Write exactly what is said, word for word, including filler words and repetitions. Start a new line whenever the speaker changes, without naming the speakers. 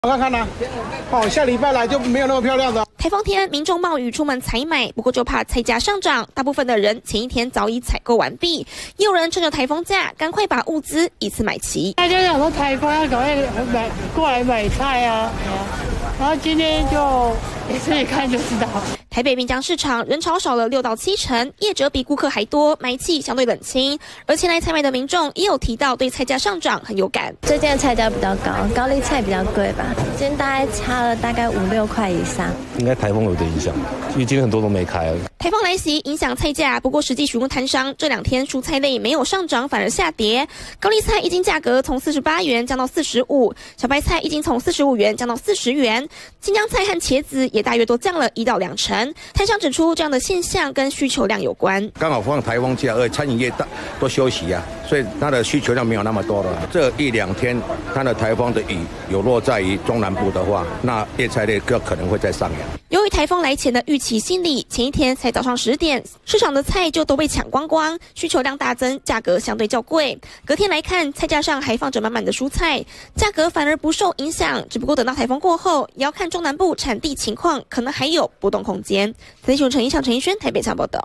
我看看呢、啊，哦，下礼拜来就没有那么漂亮的。
台风天，民众冒雨出门采买，不过就怕菜价上涨，大部分的人前一天早已采购完毕，也有人趁着台风假，赶快把物资一次买齐。
大家想说台风要赶快买过来买菜啊，然后今天就自己看就知道。
台北滨江市场人潮少了六到七成，业者比顾客还多，买气相对冷清。而前来采买的民众也有提到对菜价上涨很有感。
最近的菜价比较高，高丽菜比较贵吧，今天大概差了大概五六块以上。
应该台风有点影响，因为今天很多都没开。
台风来袭影响菜价，不过实际询问摊商，这两天蔬菜类没有上涨，反而下跌。高丽菜一斤价格从四十八元降到四十五，小白菜一斤从四十五元降到四十元，青江菜和茄子也大约都降了一到两成。摊商指出，这样的现象跟需求量有关。
刚好放台风假，而餐饮业大都休息啊，所以它的需求量没有那么多了。这一两天，它的台风的雨有落在于中南部的话，那叶菜类就可能会再上扬。
由于台风来前的预期心理，前一天才早上十点，市场的菜就都被抢光光，需求量大增，价格相对较贵。隔天来看，菜架上还放着满满的蔬菜，价格反而不受影响。只不过等到台风过后，也要看中南部产地情况，可能还有波动空间。财经新闻陈一翔、陈一轩台北采报道。